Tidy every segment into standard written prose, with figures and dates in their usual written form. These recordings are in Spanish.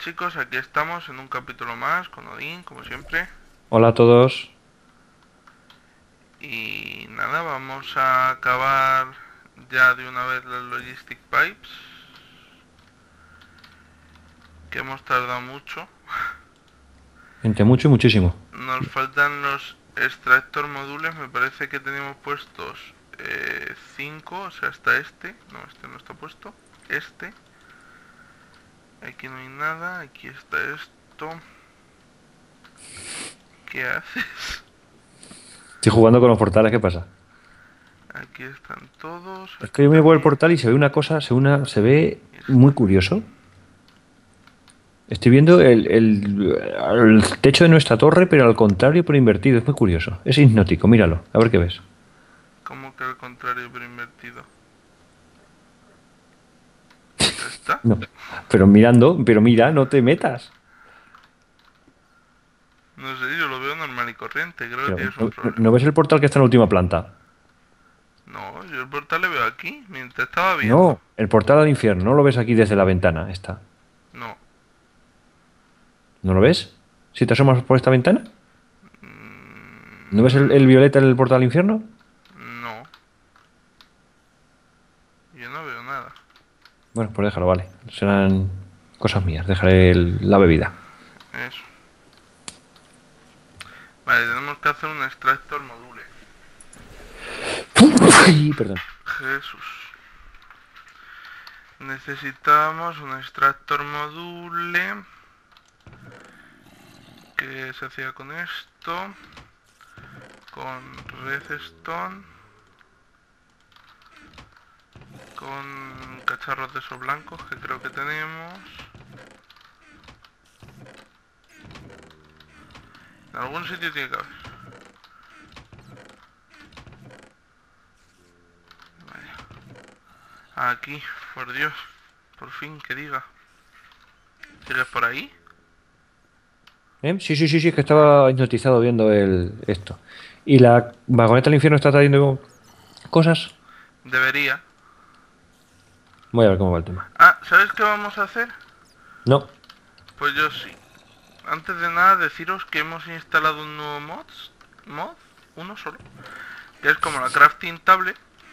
chicos, aquí estamos en un capítulo más con Odín, como siempre. Hola a todos. Y nada, vamos a acabar ya de una vez las Logistic Pipes, que hemos tardado mucho. Entre mucho y muchísimo. Nos faltan los extractor modules, me parece que teníamos puestos 5, o sea, hasta este. No, este no está puesto. Este. Aquí no hay nada, aquí está esto. ¿Qué haces? Estoy jugando con los portales, ¿qué pasa? Aquí están todos, Es que aquí yo me voy al también. portal y se ve una cosa, se ve Y muy está. curioso. Estoy viendo el techo de nuestra torre, pero al contrario, pero invertido. Es muy curioso. Es hipnótico, míralo. A ver qué ves. Como que al contrario, pero invertido. Ya está. No. Pero mirando, pero mira, no te metas. No sé, yo lo veo normal y corriente. Creo que Pero, tienes un ¿no problema. ves el portal que está en la última planta? No, yo el portal le veo aquí, mientras estaba viendo. No, el portal al infierno. No lo ves aquí desde la ventana. Está. No. ¿No lo ves? Si te asomas por esta ventana. ¿No ves el Mm, violeta en el portal al infierno? no, yo no veo nada. Bueno, pues déjalo, vale. Serán cosas mías. Dejaré la bebida. Eso. Vale, tenemos que hacer un extractor module. Ay, perdón. Jesús. Necesitamos un extractor module. Que se hacía con esto. Con redstone. Con cacharros de esos blancos que creo que tenemos. En algún sitio tiene que haber. Aquí, por Dios. Por fin, que diga. ¿Sigues por ahí? Sí, sí, sí, sí, es que estaba hipnotizado viendo esto. ¿Y la vagoneta del infierno está trayendo cosas? Debería. Voy a ver cómo va el tema. Ah, ¿sabes qué vamos a hacer? No. Pues yo sí. Antes de nada, deciros que hemos instalado un nuevo mod, uno solo, que es como la crafting table,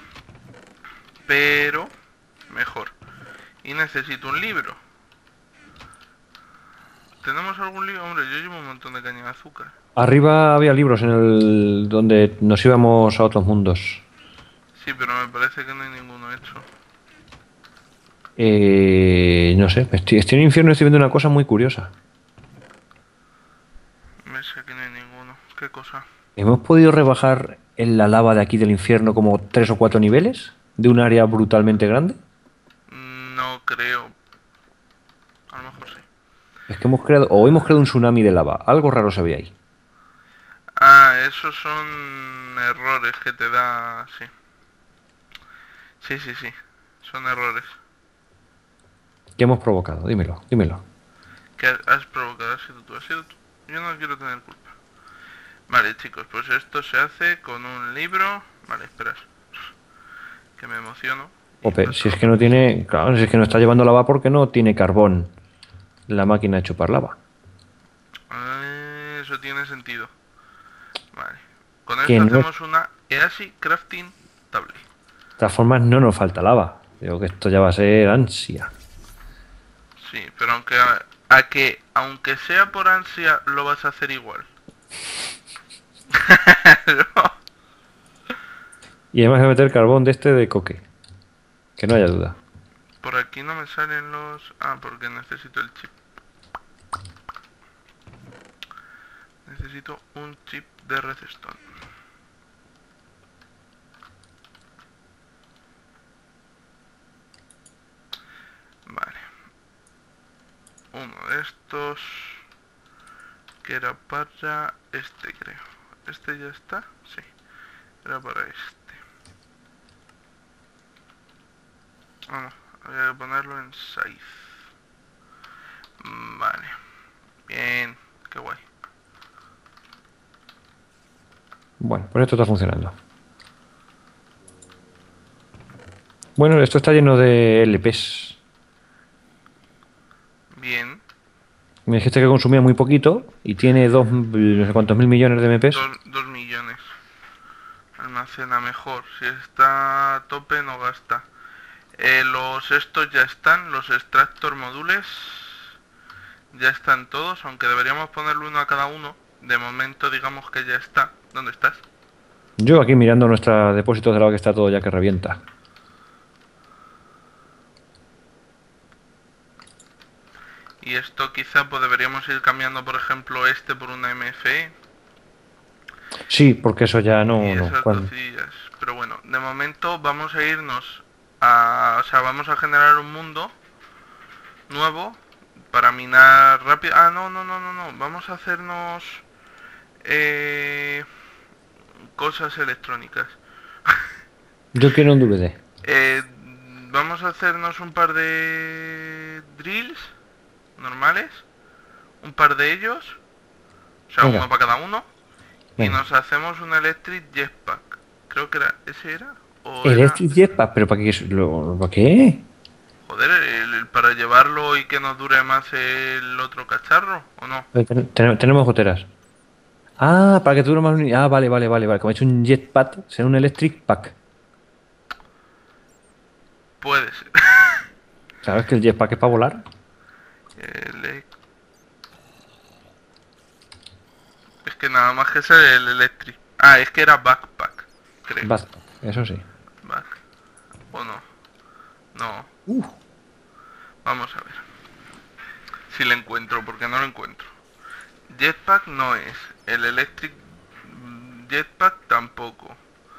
pero mejor. Y necesito un libro. ¿Tenemos algún libro? Hombre, yo llevo un montón de caña de azúcar. Arriba había libros en el donde nos íbamos a otros mundos. Sí, pero me parece que no hay ninguno hecho. No sé, estoy en el infierno y estoy viendo una cosa muy curiosa. ¿Ves que aquí no hay ninguno? ¿Qué cosa? ¿Hemos podido rebajar en la lava de aquí del infierno como 3 o 4 niveles de un área brutalmente grande? No creo. A lo mejor sí. Es que hemos creado un tsunami de lava. Algo raro se ve ahí. Ah, esos son errores que te da... Sí. Sí, sí, sí. Son errores. ¿Qué hemos provocado? Dímelo, dímelo. Que has provocado, has sido tú, has sido tú. Yo no quiero tener culpa. Vale, chicos, pues esto se hace con un libro. Vale, esperas. Que me emociono y Ope, pasa si es lo que que no pasa. tiene, claro, si es que no está llevando lava porque no tiene carbón la máquina de chupar lava. Eso tiene sentido. Vale. Con Que esto no es- hacemos una EASY Crafting Table. De todas formas no nos falta lava. Digo que esto ya va a ser ansia. Sí, pero a que aunque sea por ansia lo vas a hacer igual. No. Y además voy a meter carbón de este de coque. Que no haya duda. Por aquí no me salen los... Ah, porque necesito el chip. Necesito un chip de redstone. Vale. Uno de estos que era para este, creo. ¿Este ya está? Sí, era para este. Ah, no, había que ponerlo en size. Vale, bien, qué guay. Bueno, pues esto está funcionando. Bueno, esto está lleno de LPs. Bien, Me dijiste que consumía muy poquito y tiene no sé cuántos mil millones de MPs. 2 millones. Almacena mejor. Si está a tope no gasta. Los estos ya están, los extractor modules ya están todos, aunque deberíamos ponerle uno a cada uno. De momento digamos que ya está. ¿Dónde estás? Yo aquí mirando nuestros depósitos de lado que está todo ya que revienta. Y esto quizá pues deberíamos ir cambiando, por ejemplo, este por una MFE Sí, porque eso ya y no. esas cosillas. Pero bueno, de momento vamos a irnos a... O sea, vamos a generar un mundo nuevo para minar rápido. Ah, no, no, no, no, no. Vamos a hacernos eh, cosas electrónicas. Yo quiero un DVD. Eh, Vamos a hacernos un par de drills normales, un par de ellos, o sea, Venga, uno para cada uno, y venga. nos hacemos un electric jetpack. Creo que era, ¿ese era? ¿O era? Electric Jetpack, pero ¿para qué? ¿Para qué? Joder, para llevarlo y que nos dure más el otro cacharro, ¿o no? Tenemos goteras. Ah, para que tú no más. Ah, vale, vale, vale, vale. Como he hecho un jetpack, será un electric pack. Puede ser. ¿Sabes que el jetpack es para volar? Ele- Es que nada más que ser el electric. Ah, es que era backpack, creo. Backpack, eso sí. Back. ¿O no? No. Uh, Vamos a ver. Si le encuentro, porque no lo encuentro. Jetpack no es. El Electric Jetpack tampoco.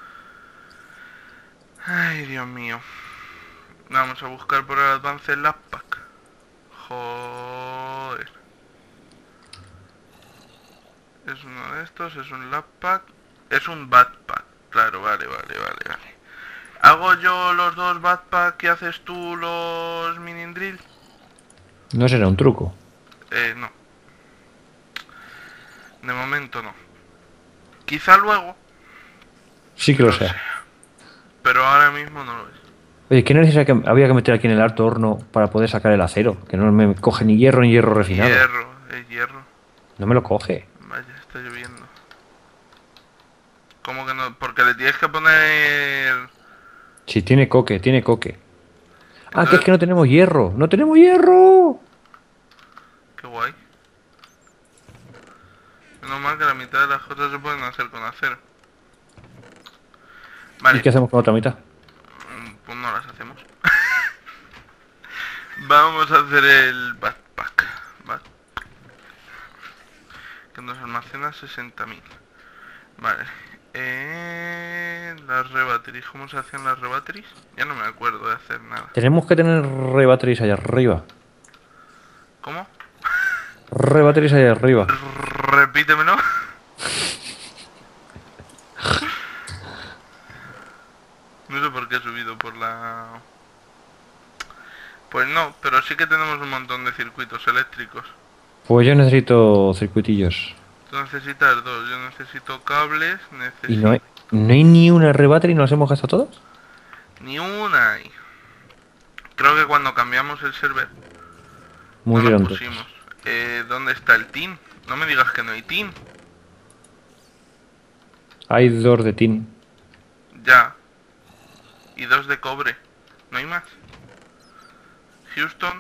Ay, Dios mío. Vamos a buscar por el Advanced Lab Pack. Joder. Es uno de estos, es un Lab Pack. Es un Backpack. Claro, vale, vale, vale, vale. ¿Hago yo los dos Backpack y haces tú los Mini Drill? no será un truco. No. De momento no. Quizá luego Sí que lo lo sé. sea. Pero ahora mismo no lo es. Oye, ¿qué necesidad que había que meter aquí en el alto horno para poder sacar el acero? Que no me coge ni hierro refinado. Hierro, es hierro. No me lo coge. Vaya, está lloviendo. ¿Cómo que no? Porque le tienes que poner... Si tiene coque, tiene coque. Ah, que es Entonces, que no tenemos hierro. ¡No tenemos hierro! qué guay. Menos mal que la mitad de las cosas se pueden hacer con acero. ¿Y Vale, qué hacemos con la otra mitad? pues no las hacemos. Vamos a hacer el backpack. Que nos almacena 60.000. Vale. Las rebatteries. ¿Cómo se hacen las rebatteries? Ya no me acuerdo de hacer nada. Tenemos que tener rebatteries allá arriba. ¿Cómo? Rebatteries allá arriba. Repítemelo. No sé por qué he subido por la... Pues no, pero sí que tenemos un montón de circuitos eléctricos. Pues yo necesito circuitillos. Tú necesitas dos, yo necesito cables, Y necesito... no hay ni una rebattery y nos hemos gastado todos. Ni una hay. Creo que cuando cambiamos el server no lo Murieron todos. pusimos. ¿Dónde está el tin? No me digas que no hay tin. Hay dos de tin. Ya. Y dos de cobre. ¿No hay más? Houston.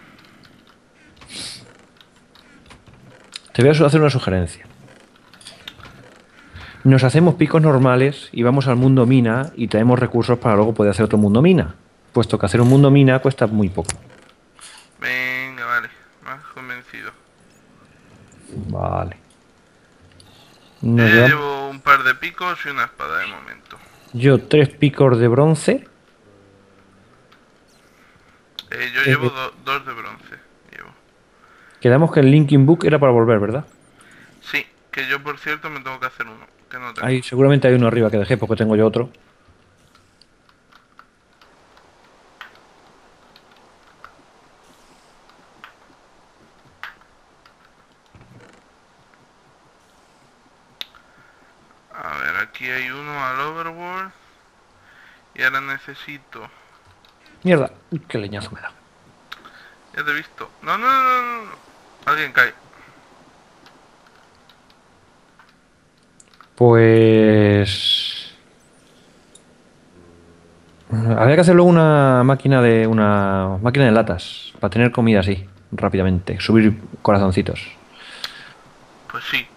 Te voy a hacer una sugerencia. Nos hacemos picos normales y vamos al mundo mina y traemos recursos para luego poder hacer otro mundo mina. Puesto que hacer un mundo mina cuesta muy poco. Venga, vale. Me has convencido. Vale. Yo Nos ya llevamos- llevo un par de picos y una espada de momento. Yo 3 picos de bronce. Yo llevo dos de bronce. Llevo. Quedamos que el Linking Book era para volver, ¿verdad? Sí, que yo por cierto me tengo que hacer uno. Que no tengo. Seguramente hay uno arriba que dejé porque tengo yo otro. A ver, aquí hay uno al overworld. Y ahora necesito... Mierda, qué leñazo me da. Ya te he visto. No, no, no, no, no. Alguien cae. Pues... Habría que hacer luego una máquina de latas para tener comida así, rápidamente. Subir corazoncitos. Pues sí.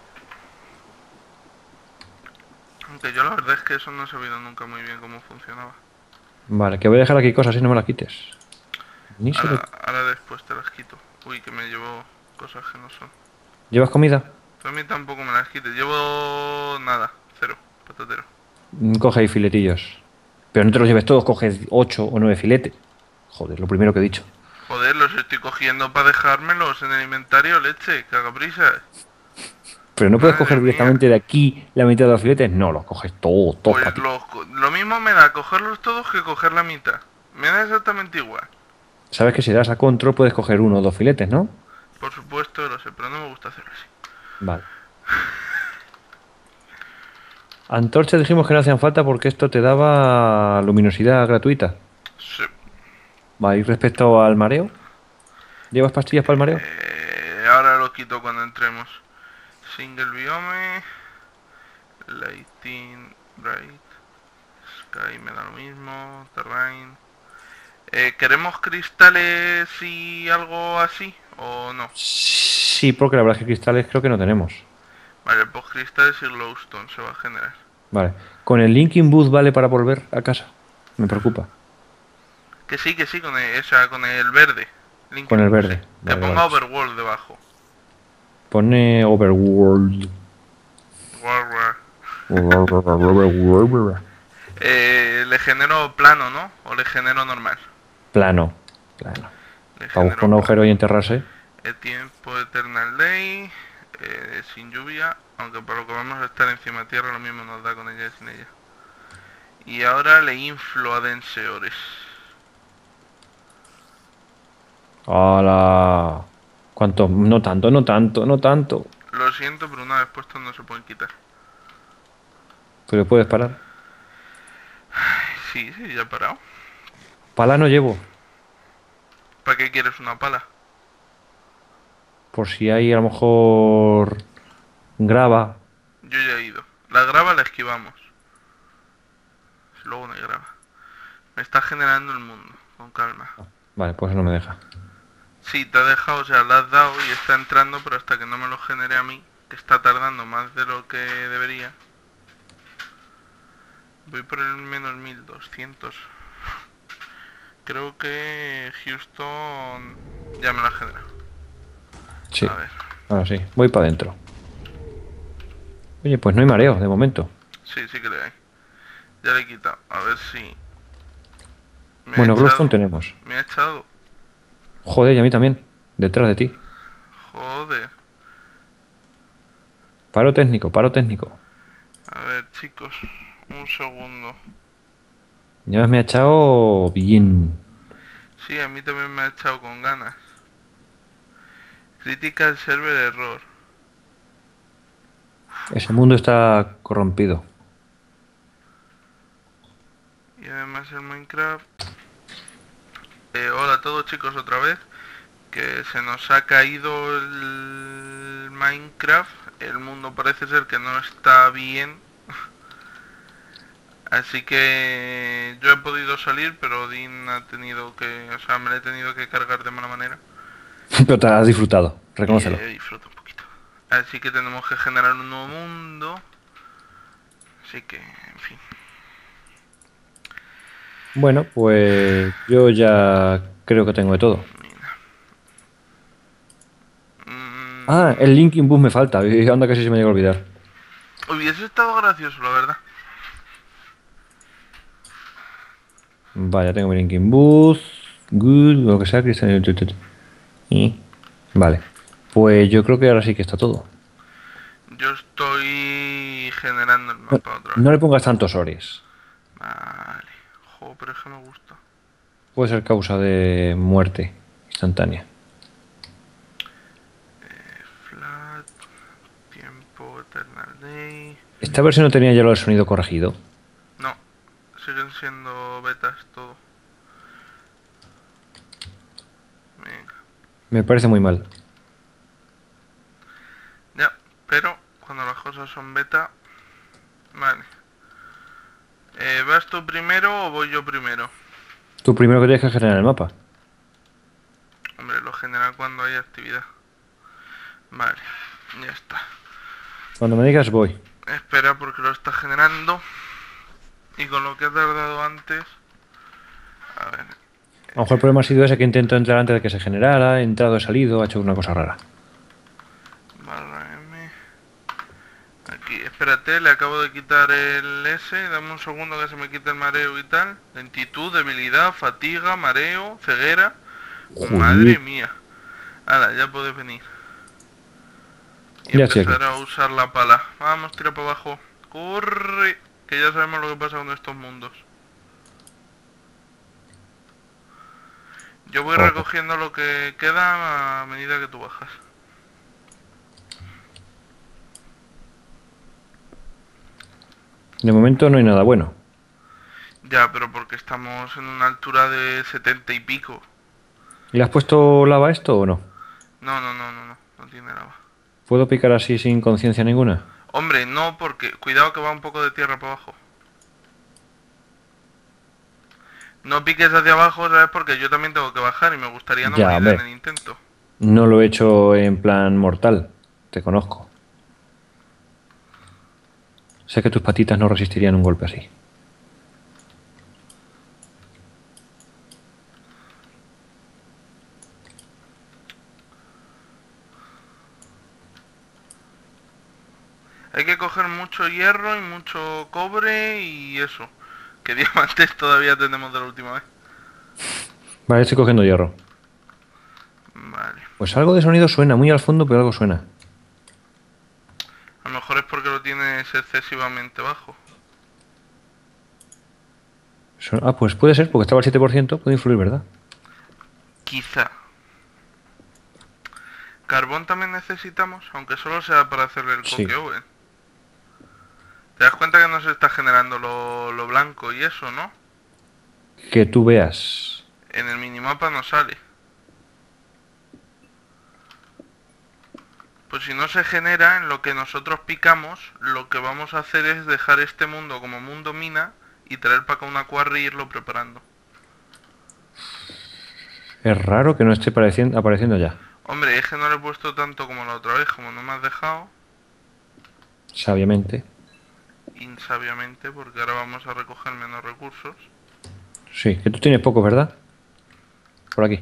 Aunque yo la verdad es que eso no he sabido nunca muy bien cómo funcionaba. Vale, que voy a dejar aquí cosas y no me las quites. Ni se lo... Ahora después te las quito. Uy, que me llevo cosas que no son. ¿Llevas comida? Tú a mí tampoco me las quites. Llevo nada. Cero. Patatero. Coge ahí filetillos. Pero no te los lleves todos, coge 8 o 9 filetes. Joder, lo primero que he dicho. Joder, los estoy cogiendo para dejármelos en el inventario, leche. Que haga prisa. Pero no puedes Madre coger mía. directamente de aquí la mitad de los filetes. No, los coges todos para Pues ti. lo mismo me da cogerlos todos que coger la mitad. Me da exactamente igual. Sabes que si das a control puedes coger uno o dos filetes, ¿no? Por supuesto, lo sé, pero no me gusta hacerlo así. Vale. Antorchas dijimos que no hacían falta porque esto te daba luminosidad gratuita. Sí. Vale, y respecto al mareo, ¿llevas pastillas para el mareo? Ahora lo quito cuando entremos. Single biome. Lighting. Bright. Sky me da lo mismo. Terrain. ¿Queremos cristales y algo así? ¿O no? Sí, porque la verdad es que cristales creo que no tenemos. Vale, pues cristales y glowstone se va a generar. Vale. ¿Con el Linking Booth vale para volver a casa? Me preocupa. Que sí, con el verde. Con el Linkin, sí. verde. Que Vale, vale. ponga overworld debajo. Pone Overworld. War, war. Le genero plano, ¿no? O le genero normal. Plano. Plano. Le Para buscar genero un plano. agujero y enterrarse. El tiempo Eternal Day. Sin lluvia. Aunque para lo que vamos a estar encima de tierra, lo mismo nos da con ella y sin ella. Y ahora le inflo a denseores. ¡Hala! ¿Cuánto? No tanto, no tanto, no tanto. Lo siento, pero una vez puestos no se pueden quitar. Pero puedes parar. Sí, sí, ya he parado. Pala no llevo. ¿Para qué quieres una pala? Por si hay a lo mejor grava. Yo ya he ido. La grava la esquivamos. Luego no hay grava. Me está generando el mundo, con calma. Vale, pues no me deja. Sí, te ha dejado, o sea, la has dado y está entrando, pero hasta que no me lo genere a mí, que está tardando más de lo que debería. Voy por el menos 1200. Creo que Houston ya me la genera. Sí, A ver. ahora sí. Voy para adentro. Oye, pues no hay mareo de momento. Sí, sí que le hay. Ya le he quitado. A ver si... Me ha Bueno, Glowstone echado. tenemos. Me ha echado. Joder, y a mí también. Detrás de ti. Joder. Paro técnico, paro técnico. A ver, chicos. Un segundo. Ya me ha echado bien. Sí, a mí también me ha echado con ganas. Critical server error. Ese mundo está corrompido. Y además el Minecraft. Hola a todos chicos otra vez. Que se nos ha caído el Minecraft. El mundo parece ser que no está bien. Así que yo he podido salir, pero Dean ha tenido que... O sea, me lo he tenido que cargar de mala manera. Pero te has disfrutado, Y reconócelo. disfruto un poquito. Así que tenemos que generar un nuevo mundo. Así que, en fin. Bueno, pues yo ya creo que tengo de todo. Ah, el Mm, Linkin Boost me falta. Y anda, casi se me llega a olvidar. hubiese estado gracioso, la verdad. Vale, ya tengo mi Linkin Boost. Good, lo que sea, Cristian. Y... Vale. Pues yo creo que ahora sí que está todo. Yo estoy generando el No, mapa otra vez. no le pongas tantos ores. Vale. Jo, pero es que me gusta. Puede ser causa de muerte instantánea. Flat. Tiempo Eternal Day. Esta versión no tenía ya lo del sonido corregido. No. Siguen siendo betas todo. Venga. Me parece muy mal. Ya, pero cuando las cosas son beta... Vale. ¿Vas tú primero o voy yo primero? Tú primero que tienes que generar el mapa. Hombre, lo genera cuando hay actividad. Vale, ya está. Cuando me digas voy. Espera porque lo está generando. Y con lo que ha tardado antes... A ver... A lo mejor el problema ha sido ese que intentó entrar antes de que se generara, ha entrado, ha salido, ha hecho una cosa rara. Barra M... Aquí, espérate, le acabo de quitar el S. Dame un segundo que se me quite el mareo y tal. Lentitud, debilidad, fatiga, mareo, ceguera. Madre mía. Ahora, ya puedes venir. Y ya estoy aquí. empezar a usar la pala. Vamos, tira para abajo. Corre. Que ya sabemos lo que pasa con estos mundos. Yo voy Ojo. recogiendo lo que queda a medida que tú bajas. De momento no hay nada bueno. Ya, pero porque estamos en una altura de 70 y pico. ¿Le has puesto lava a esto o no? No tiene lava. ¿Puedo picar así sin conciencia ninguna? Hombre, no, porque cuidado que va un poco de tierra para abajo. No piques hacia abajo, ¿sabes? Porque yo también tengo que bajar y me gustaría no Ya, morir hombre. en el intento. No lo he hecho en plan mortal. Te conozco. Sé que tus patitas no resistirían un golpe así. Hay que coger mucho hierro y mucho cobre y eso. Que diamantes todavía tenemos de la última vez. Vale, estoy cogiendo hierro. Vale. Pues algo de sonido suena, muy al fondo, pero algo suena. A lo mejor es porque lo tienes excesivamente bajo. Ah, pues puede ser, porque estaba al 7%, puede influir, ¿verdad? Quizá. Carbón también necesitamos, aunque solo sea para hacerle el Sí. coque oven. ¿Te das cuenta que no se está generando lo blanco y eso, no? Que tú veas. En el minimapa no sale. Pues si no se genera en lo que nosotros picamos, lo que vamos a hacer es dejar este mundo como mundo mina y traer para acá una quarry y irlo preparando. Es raro que no esté apareciendo ya. Hombre, es que no le he puesto tanto como la otra vez, como no me has dejado, Sabiamente. insabiamente, porque ahora vamos a recoger menos recursos. Sí, que tú tienes poco, ¿verdad? Por aquí.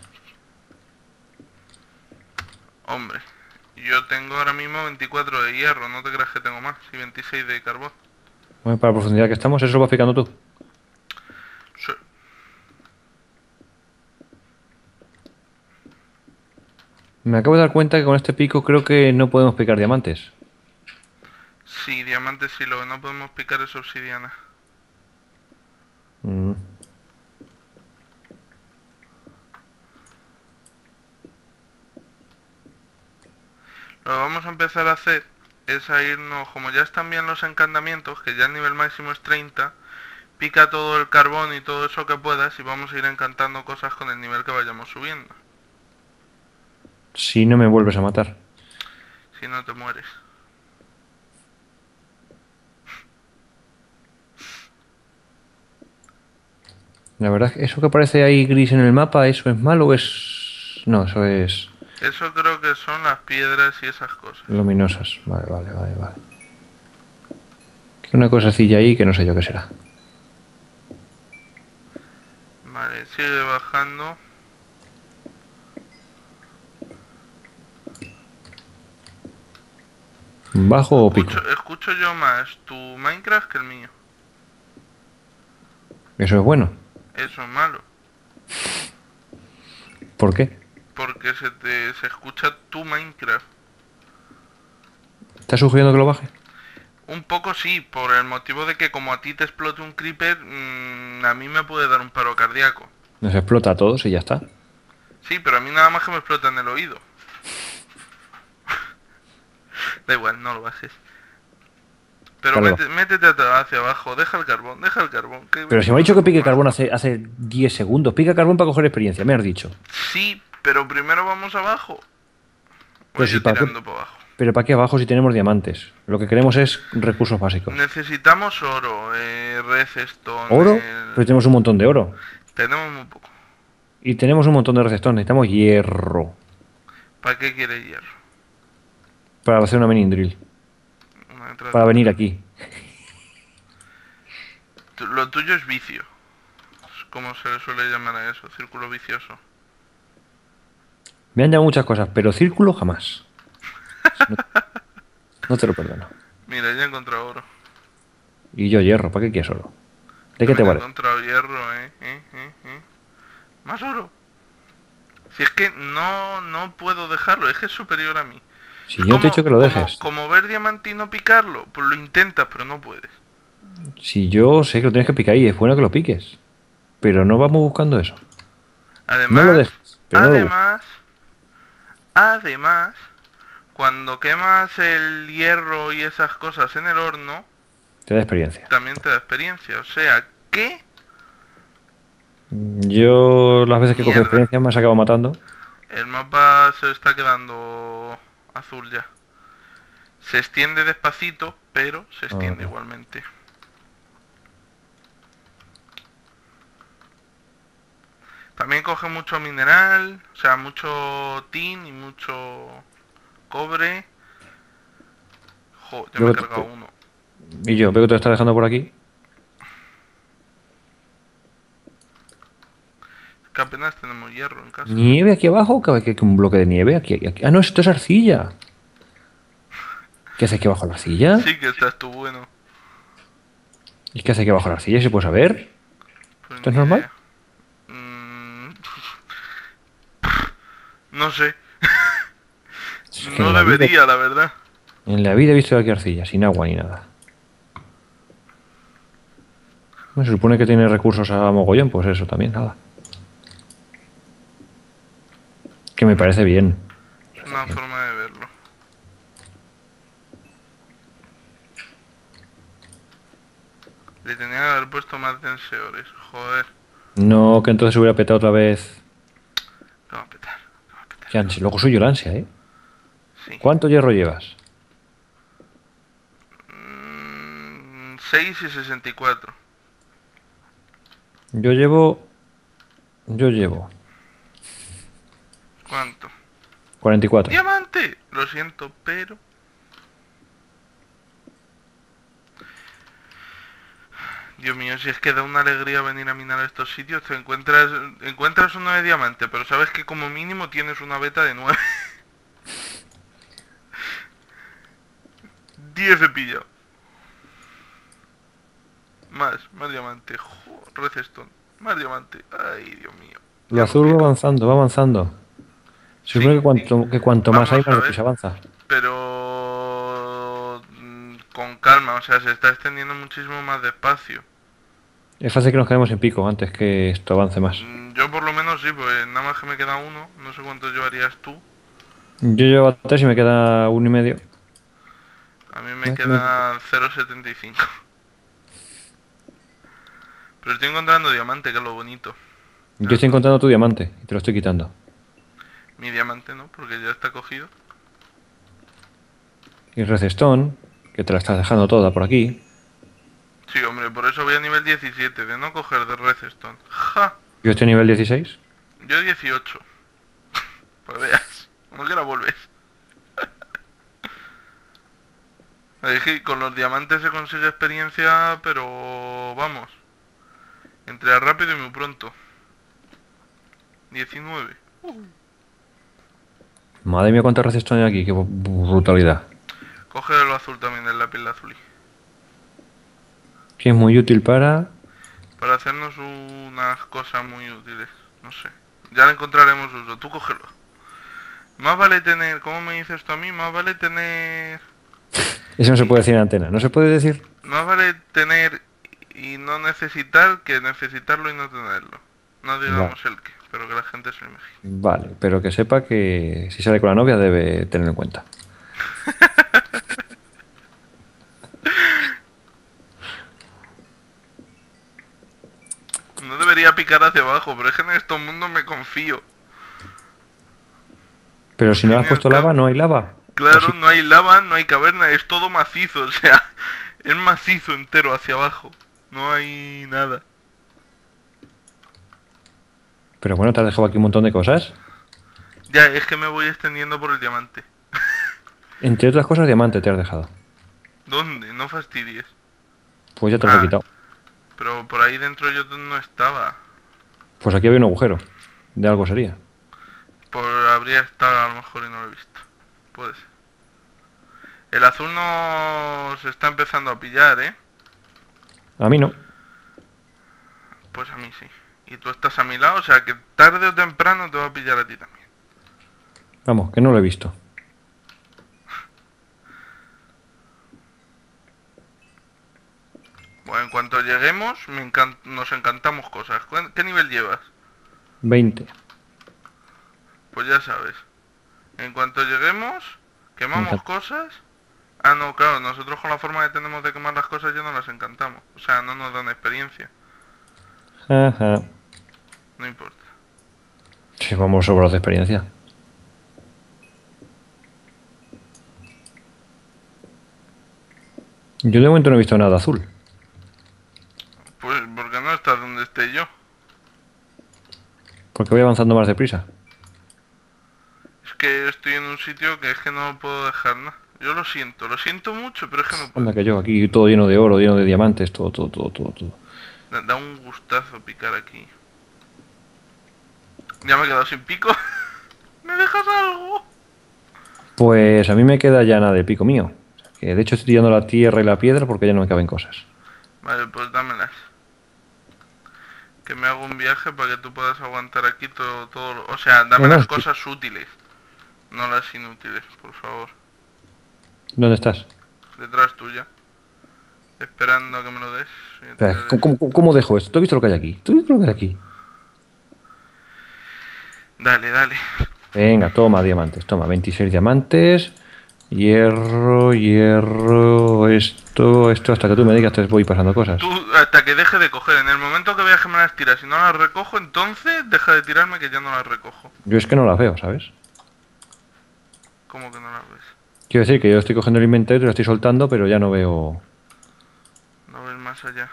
Hombre, yo tengo ahora mismo 24 de hierro, no te creas que tengo más, y 26 de carbón. Bueno, para la profundidad que estamos, eso lo vas picando tú. Sí. Me acabo de dar cuenta que con este pico creo que no podemos picar diamantes. Sí, diamantes sí, lo que no podemos picar es obsidiana. Mm. Lo que vamos a empezar a hacer es a irnos, como ya están bien los encantamientos, que ya el nivel máximo es 30, pica todo el carbón y todo eso que puedas y vamos a ir encantando cosas con el nivel que vayamos subiendo. Si no me vuelves a matar. Si no te mueres. La verdad, eso que aparece ahí gris en el mapa, ¿eso es malo o es...? No, eso es... Eso creo que son las piedras y esas cosas. luminosas. Vale. Que una cosacilla ahí que no sé yo qué será. Vale, sigue bajando. ¿Bajo o pico? Escucho yo más tu Minecraft que el mío. Eso es bueno. Eso es malo. ¿Por qué? Porque se escucha tu Minecraft. ¿Estás sugiriendo que lo baje? Un poco sí, por el motivo de que como a ti te explote un creeper, a mí me puede dar un paro cardíaco. Nos explota a todos y ya está. Sí, pero a mí nada más que me explota en el oído. Da igual, no lo bajes. Pero Claro. métete hacia abajo, deja el carbón, Pero si me ha dicho que pique carbón hace 10 segundos. Pica carbón para coger experiencia, me has dicho. Sí, pero primero vamos abajo. Voy Pues yo sí, ¿para qué? tirando para abajo. Pero ¿para qué abajo si tenemos diamantes? Lo que queremos es recursos básicos. Necesitamos oro, redstone, ¿Oro? Pero tenemos un montón de oro. tenemos muy poco. Y tenemos un montón de redstone. Necesitamos hierro. ¿Para qué quieres hierro? Para hacer una mini drill. Una detrás de Para venir otra. aquí. Lo tuyo es vicio. Es como se le suele llamar a eso, círculo vicioso. Me han llamado muchas cosas, pero círculo jamás. No, no te lo perdono. Mira, ya he encontrado oro. Y yo hierro. ¿Para qué quieres oro? ¿De qué te También he vale? encontrado hierro, Más oro. Si es que no puedo dejarlo, es que es superior a mí. Si yo te he dicho que lo dejes. Como ver diamante y no picarlo, pues lo intentas, pero no puedes. Si yo sé que lo tienes que picar y es bueno que lo piques. Pero no vamos buscando eso. No lo Además, dejes, pero no lo busques. además, cuando quemas el hierro y esas cosas en el horno, Te da experiencia. también te da experiencia. O sea que... Yo las veces que cojo Mierda. experiencia me has acabado matando. El mapa se está quedando azul ya. Se extiende despacito, pero se extiende Ah. igualmente. También coge mucho mineral, o sea, mucho tin y mucho cobre. Jo, ya me he Luego cargado uno. y yo veo que te lo estás dejando por aquí. Que apenas tenemos hierro en casa. ¿Nieve aquí abajo? ¿Que hay un bloque de nieve? Aquí. Ah, no, esto es arcilla. ¿Qué hace aquí abajo la arcilla? Sí que estás tú bueno. ¿Y qué hace aquí abajo la arcilla? ¿Se puede saber? Pues ¿Esto es ni normal? idea. No sé. Es que No debería, la verdad. en la vida he visto aquí arcilla, sin agua ni nada. Se supone que tiene recursos a mogollón, pues eso también, nada. Que me parece bien. Es una forma de verlo. Le tenía que haber puesto más tensores. Joder. No, que entonces se hubiera petado otra vez. Te va a petar. Te va a petar. Qué ansia. Luego soy yo la ansia, ¿eh? Sí. ¿Cuánto hierro llevas? 6 y 64. Yo llevo... ¿Cuánto? 44. ¡Diamante! Lo siento, pero... Dios mío, si es que da una alegría venir a minar a estos sitios, te encuentras uno de diamante, pero sabes que como mínimo tienes una beta de 9. 10 he pillado. Más diamante. Redstone. Más diamante. Ay, Dios mío. Lo Ya azul no va pico. avanzando, va avanzando. Se supone Sí. que cuanto más hay, Vamos más a ver. deprisa avanza. Pero... con calma, o sea, se está extendiendo muchísimo más despacio. Es fácil que nos quedemos en pico antes que esto avance más. Yo por lo menos sí, pues nada más que me queda uno. No sé cuántos llevarías tú. Yo llevo 3 y me queda 1,5. A mí me quedan 0,75. Pero estoy encontrando diamante, que es lo bonito. Yo estoy encontrando tu diamante y te lo estoy quitando. Mi diamante no, porque ya está cogido. Y redstone, que te la estás dejando toda por aquí. Sí, hombre, por eso voy a nivel 17, de no coger de redstone. ¡Ja! Yo estoy a nivel 16. Yo 18. Pues veas, como que la vuelves. Es que con los diamantes se consigue experiencia, pero vamos. Entre rápido y muy pronto. 19. Madre mía, cuánta redstone hay aquí, qué brutalidad. Coge lo azul también, el lápiz azul. Que es muy útil para... Para hacernos unas cosas muy útiles. No sé. Ya le encontraremos uso. Tú cógelo. Más vale tener... ¿Cómo me dices tú a mí? Más vale tener... Eso no se puede decir en antena. ¿No se puede decir? Más vale tener y no necesitar que necesitarlo y no tenerlo. No digamos el qué, pero que la gente se lo imagine. Vale, pero que sepa que si sale con la novia debe tenerlo en cuenta. No debería picar hacia abajo, pero es que en estos mundos me confío. Pero si no le has Al fin y al puesto lava, cabo- no hay lava. Claro, no hay lava, no hay caverna, es todo macizo, o sea, es macizo entero hacia abajo. No hay nada. Pero bueno, te has dejado aquí un montón de cosas. Ya, es que me voy extendiendo por el diamante. Entre otras cosas, diamante te has dejado. ¿Dónde? No fastidies. Pues ya te los he Ah, quitado. pero por ahí dentro yo no estaba. Pues aquí había un agujero. De algo sería. Por habría estado a lo mejor y no lo he visto. Puede ser. El azul no se está empezando a pillar, ¿eh? A mí no. Pues a mí sí. Y tú estás a mi lado, o sea que tarde o temprano te va a pillar a ti también. Vamos, que no lo he visto. Bueno, en cuanto lleguemos, nos encantamos cosas. ¿Qué nivel llevas? 20. Pues ya sabes. En cuanto lleguemos, Me quemamos encanta. cosas. Ah, no, claro, nosotros con la forma que tenemos de quemar las cosas ya no las encantamos. O sea, no nos dan experiencia. Ajá. No importa. Sí, vamos sobrados de experiencia. Yo de momento no he visto nada azul. Pues porque no estás donde esté yo. Porque voy avanzando más deprisa. Es que estoy en un sitio que es que no puedo dejar nada. Yo lo siento mucho, pero es que no puedo. Anda que yo, aquí todo lleno de oro, lleno de diamantes, todo, todo, todo, todo, todo. Da un gustazo picar aquí. Ya me he quedado sin pico. ¿Me dejas algo? Pues a mí me queda ya nada de pico mío. O sea, que de hecho estoy tirando la tierra y la piedra porque ya no me caben cosas. Vale, pues dámelas. Que me hago un viaje para que tú puedas aguantar aquí todo. O sea, dame No, no, las cosas útiles. No las inútiles, por favor. ¿dónde estás? Detrás tuya. Esperando a que me lo des. Y te Espera, des. ¿cómo dejo esto? ¿Tú has visto lo que hay aquí? ¿Tú has visto lo que hay aquí? Dale, dale. Venga, toma diamantes, toma, 26 diamantes, hierro, hierro, esto, hasta que tú me digas te voy pasando cosas. Tú, hasta que deje de coger. En el momento que veas que me las tiras y no las recojo, entonces deja de tirarme que ya no las recojo. Yo es que no las veo, ¿sabes? ¿Cómo que no las ves? Quiero decir que yo estoy cogiendo el inventario, lo estoy soltando, pero ya no veo. No ves más allá.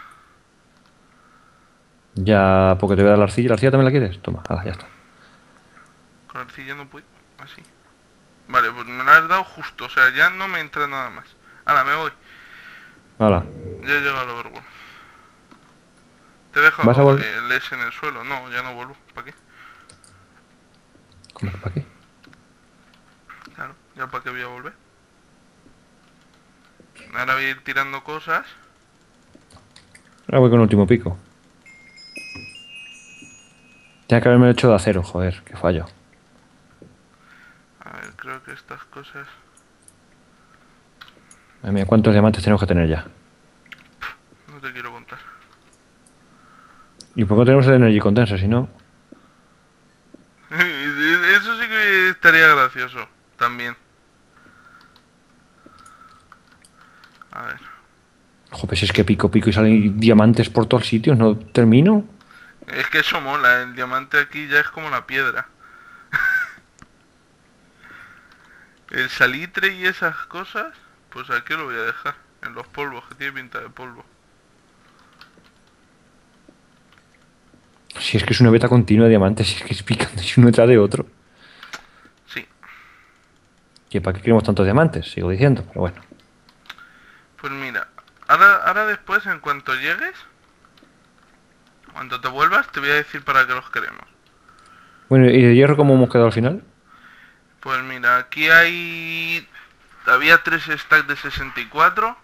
Ya, porque te voy a dar la arcilla también la quieres? Toma, ya está. Con arcilla no puedo. Así. Vale, pues me la has dado justo. O sea, ya no me entra nada más. Ahora me voy. Hala, Ya he llegado al overworld. Te he ¿vas a dejado volver? el S en el suelo. No, ya no vuelvo. ¿Para qué? ¿Cómo que para qué? Claro, ya para qué voy a volver. Ahora voy a ir tirando cosas. Ahora voy con el último pico. Tenía que haberme hecho de acero, joder, qué fallo. A ver, creo que estas cosas... Madre mía, ¿cuántos diamantes tenemos que tener ya? No te quiero contar. ¿Y por qué no tenemos el Energy Condenser si no? Eso sí que estaría gracioso. También. A ver. Joder, si es que pico, pico y salen diamantes por todos sitios, ¿no termino? Es que eso mola. El diamante aquí ya es como la piedra. El salitre y esas cosas, pues aquí lo voy a dejar. En los polvos, que tiene pinta de polvo. Si es que es una beta continua de diamantes, si es que es picando y uno detrás de otro. Sí. ¿Y para qué queremos tantos diamantes? Sigo diciendo, pero bueno. Pues mira, ahora después, en cuanto llegues, cuando te vuelvas, te voy a decir para qué los queremos. Bueno, ¿y de hierro cómo hemos quedado al final? Pues mira, aquí hay... Había 3 stacks de 64.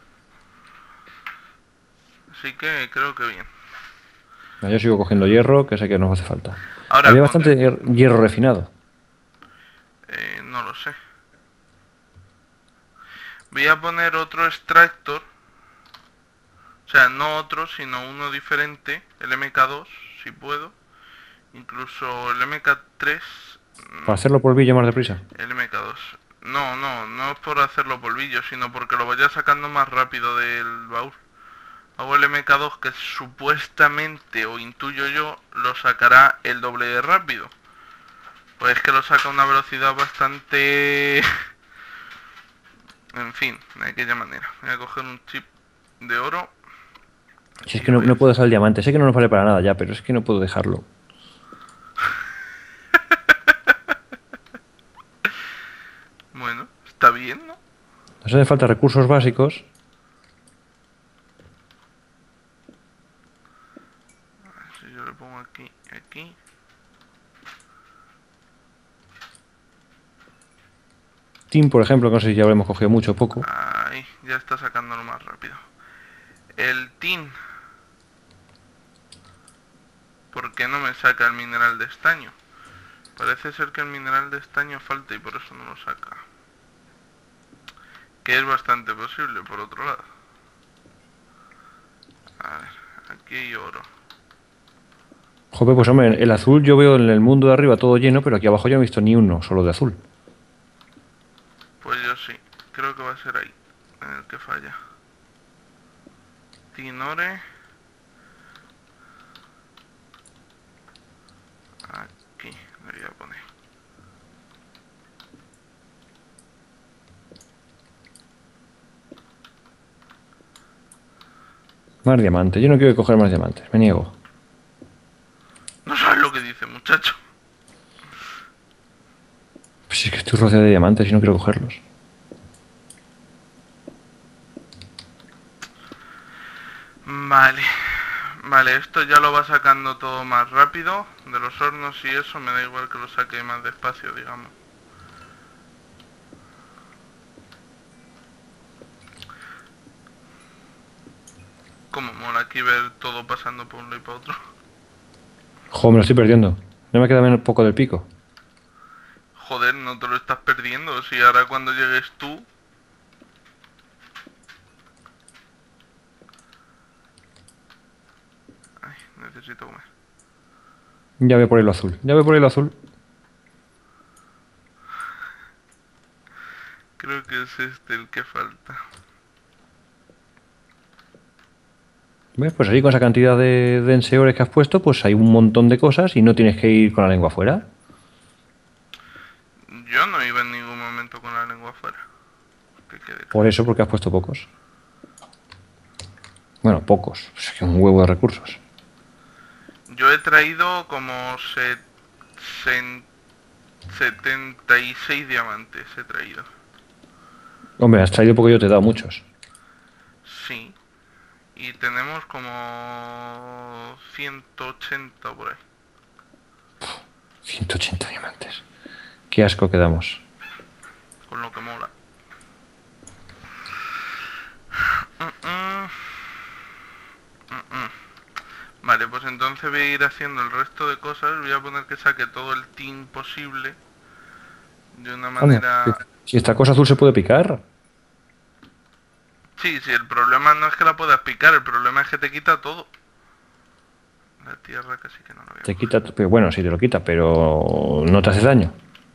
Así que creo que bien. No, yo sigo cogiendo hierro, que sé que nos hace falta. Ahora, Había bastante hierro refinado. no lo sé. Voy a poner otro extractor. O sea, no otro, sino uno diferente. El MK2, si puedo. Incluso el MK3. Para hacerlo polvillo más deprisa. El MK2. No es por hacerlo polvillo, sino porque lo vaya sacando más rápido del baúl. Hago el MK2 que supuestamente, o intuyo yo, lo sacará el doble de rápido. Pues es que lo saca a una velocidad bastante... En fin, de aquella manera. Voy a coger un chip de oro. Si es Y que no, voy a no puedo hacer... dejar el diamante. Sé que no nos vale para nada ya, pero es que no puedo dejarlo. Bueno, está bien, ¿no? Nos hace falta recursos básicos. Si yo le pongo aquí y aquí. Tin, por ejemplo, que no sé si ya lo hemos cogido mucho o poco. Ahí, ya está sacándolo más rápido. El tin. ¿Por qué no me saca el mineral de estaño? Parece ser que el mineral de estaño falta y por eso no lo saca. Que es bastante posible, por otro lado. A ver, aquí hay oro. Joder, pues hombre, el azul yo veo en el mundo de arriba todo lleno, pero aquí abajo yo no he visto ni uno solo de azul. Pues yo sí, creo que va a ser ahí, en el que falla. Tinore. Aquí, le voy a poner. Más diamantes. Yo no quiero coger más diamantes, me niego. No sabes lo que dice, muchacho. Pues si es que estoy rodeado de diamantes y no quiero cogerlos. Vale. Vale, esto ya lo va sacando todo más rápido. De los hornos y eso, me da igual que lo saque más despacio, digamos. Como mola aquí ver todo pasando por un lado y para otro. Joder, me lo estoy perdiendo. No me queda menos poco del pico. Joder, no te lo estás perdiendo. Si ahora cuando llegues tú... Ay, necesito comer. Ya voy por el azul. Ya voy por el azul. Creo que es este el que falta. ¿Ves? Pues ahí con esa cantidad de enseores que has puesto, pues hay un montón de cosas y no tienes que ir con la lengua afuera. Yo no iba en ningún momento con la lengua afuera. Que quede Por claro. eso, porque has puesto pocos. Bueno, pocos. Es que un huevo de recursos. Yo he traído como 76 diamantes. He traído. Hombre, has traído porque yo te he dado muchos. Sí. Y tenemos como 180 por ahí. 180 diamantes. Qué asco que damos. Con lo que mola. Mm, mm. Vale, pues entonces voy a ir haciendo el resto de cosas. Voy a poner que saque todo el team posible. De una Vamos, manera... si esta cosa azul se puede picar. Sí, sí, el problema no es que la puedas picar. El problema es que te quita todo. La tierra casi que no la voy a Te coger. quita, pero bueno, sí te lo quita, pero no te hace daño.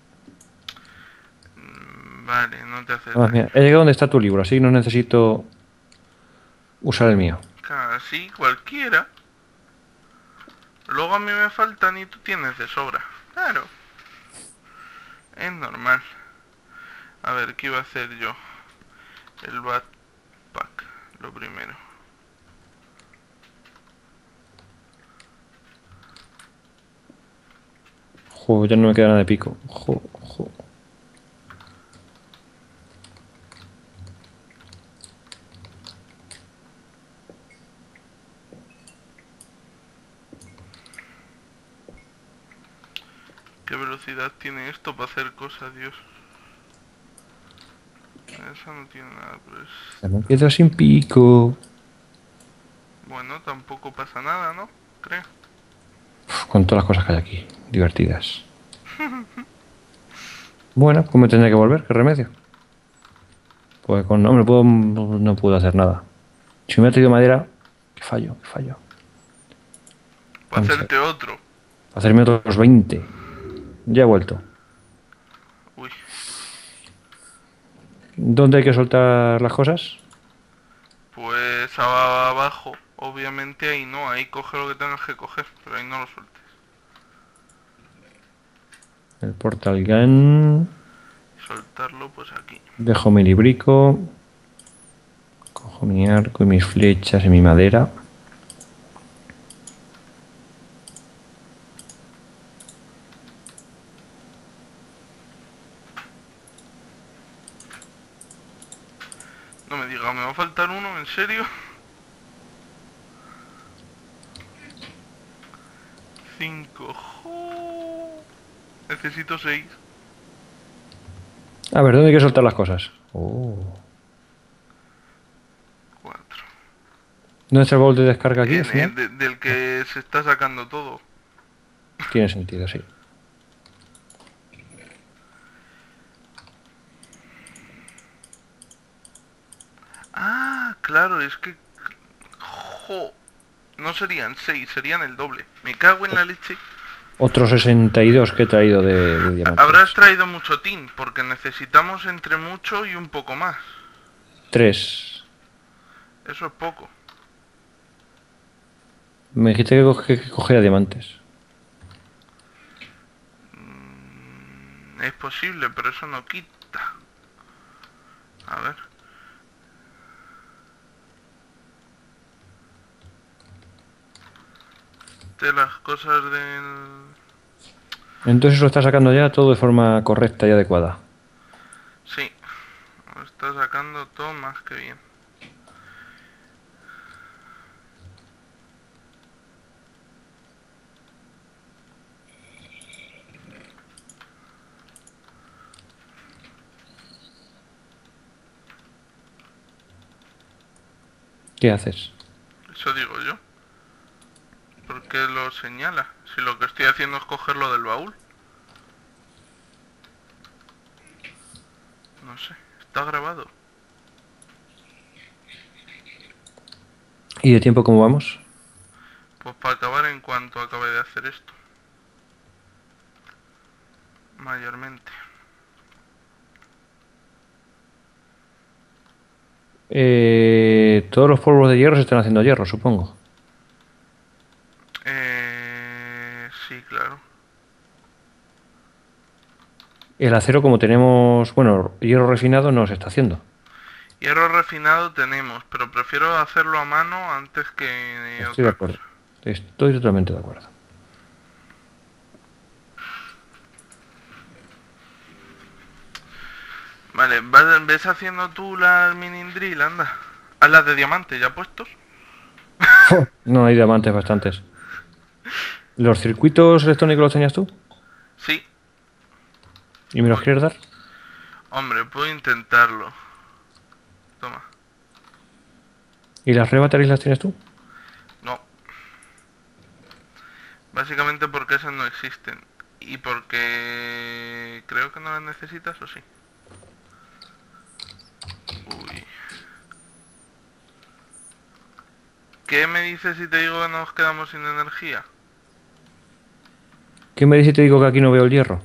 Vale, no te haces Además, daño. mira, he llegado donde está tu libro, así que no necesito usar el mío. Casi cualquiera. Luego a mí me faltan y tú tienes de sobra. Claro, es normal. A ver, ¿qué iba a hacer yo? El backpack, lo primero. Joder, ya no me queda nada de pico. Jo. ¿Qué velocidad tiene esto para hacer cosas, Dios? Esa no tiene nada, pero es... Ya me quedo sin pico. Bueno, tampoco pasa nada, ¿no? Creo. Uf, con todas las cosas que hay aquí, divertidas. Bueno, pues me tendré que volver, qué remedio. Pues con no, no puedo hacer nada. Si me hubiera traído madera, qué fallo, qué fallo. Para Vamos a ver. hacerte otro. Hacerme otros 20. Ya he vuelto. Uy, ¿Dónde hay que soltar las cosas? pues abajo. Obviamente ahí no, ahí coge lo que tengas que coger, pero ahí no lo sueltes. El portal gun. soltarlo, pues aquí. Dejo mi librico. Cojo mi arco y mis flechas y mi madera. No me diga, ¿me va a faltar uno? ¿En serio? 5. Necesito 6. A ver, ¿dónde hay que soltar las cosas? Oh. 4. ¿Dónde está el baúl de descarga aquí al final? Del que se está sacando todo. Tiene sentido, sí. Ah, claro, es que... Jo, no serían 6, serían el doble. Me cago en la leche. Otros 62 que he traído de diamantes. Habrás traído mucho tin, porque necesitamos entre mucho y un poco más. 3. Eso es poco. Me dijiste que cogiera diamantes. Es posible, pero eso no quita. A ver. De las cosas del... Entonces lo está sacando ya todo de forma correcta y adecuada. Sí, lo está sacando todo más que bien. ¿Qué haces? Eso digo yo. ¿Por qué lo señala? Si lo que estoy haciendo es cogerlo del baúl. No sé, está grabado. ¿Y de tiempo cómo vamos? Pues para acabar en cuanto acabe de hacer esto. Mayormente. Todos los polvos de hierro se están haciendo hierro, supongo. Sí, claro. El acero, como tenemos, bueno, hierro refinado, no se está haciendo. Hierro refinado tenemos, pero prefiero hacerlo a mano antes que Estoy de otra cosa. acuerdo. Estoy totalmente de acuerdo. Vale, ¿ves haciendo tú las mini drill? Anda. Haz las de diamante, ¿ya puestos? No, hay diamantes bastantes. ¿Los circuitos electrónicos los tenías tú? Sí. ¿Y me los Voy. quieres dar? Hombre, puedo intentarlo. Toma. ¿Y las rebaterías las tienes tú? No. Básicamente porque esas no existen. Y porque... creo que no las necesitas, ¿o sí? Uy. ¿Qué me dices si te digo que nos quedamos sin energía? ¿Qué me dices si te digo que aquí no veo el hierro?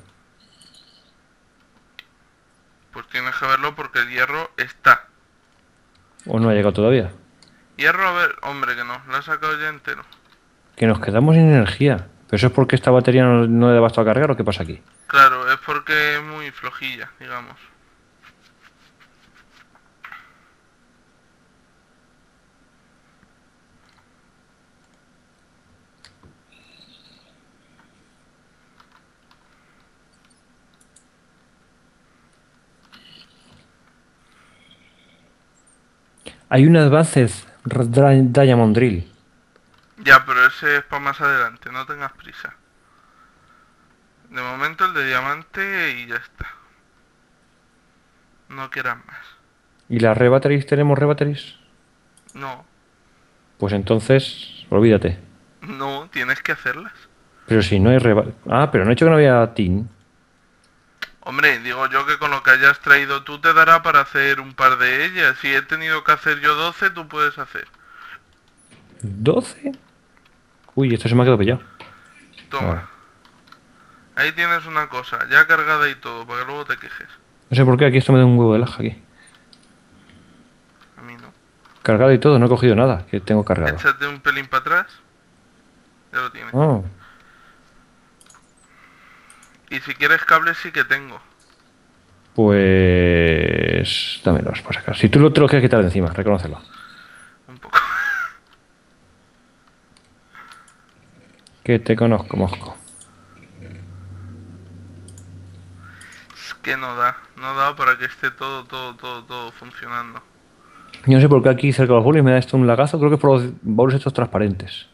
Pues tienes que verlo porque el hierro está. ¿O no ha llegado todavía? Hierro, a ver, hombre, que no, lo ha sacado ya entero. Que nos quedamos sin energía. ¿Pero eso es porque esta batería no le da basto a cargar o qué pasa aquí? Claro, es porque es muy flojilla, digamos. Hay un Advanced Diamond Drill. Ya, pero ese es para más adelante, no tengas prisa. De momento el de diamante y ya está. No quieras más. ¿Y las rebatteries tenemos rebatteries? No, Pues entonces, olvídate. no, tienes que hacerlas. Pero si no hay rebatteries... Ah, pero no he dicho que no había tin. Hombre, digo yo que con lo que hayas traído tú te dará para hacer un par de ellas. Si he tenido que hacer yo 12, tú puedes hacer. 12. Uy, esto se me ha quedado pillado. Toma. Ahora. Ahí tienes una cosa, ya cargada y todo, para que luego te quejes. No sé por qué aquí esto me da un huevo de laja aquí. A mí no. Cargado y todo, no he cogido nada, que tengo cargado. Échate un pelín para atrás. Ya lo tienes. Oh, Y si quieres cables sí que tengo. Pues... dámelos, por sacar. Si tú te lo quieres quitar de encima, reconócelo. Un poco. Que te conozco, mosco. Es que no da para que esté todo funcionando. Yo no sé por qué aquí cerca de los bolis me da esto un lagazo. Creo que es por los bolis estos transparentes.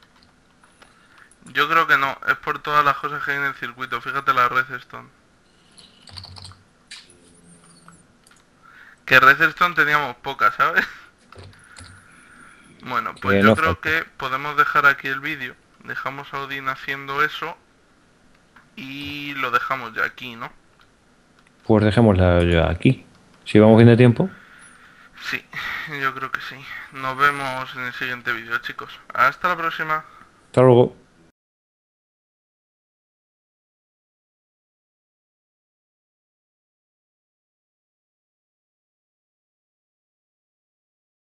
Yo creo que no, es por todas las cosas que hay en el circuito. Fíjate la Redstone. Que Redstone teníamos pocas, ¿sabes? Bueno, pues Que yo no creo falta. que podemos dejar aquí el vídeo. Dejamos a Odin haciendo eso y lo dejamos ya aquí, ¿no? Pues dejémosla ya aquí. Si vamos bien de tiempo. Sí, yo creo que sí. Nos vemos en el siguiente vídeo, chicos. Hasta la próxima. Hasta luego.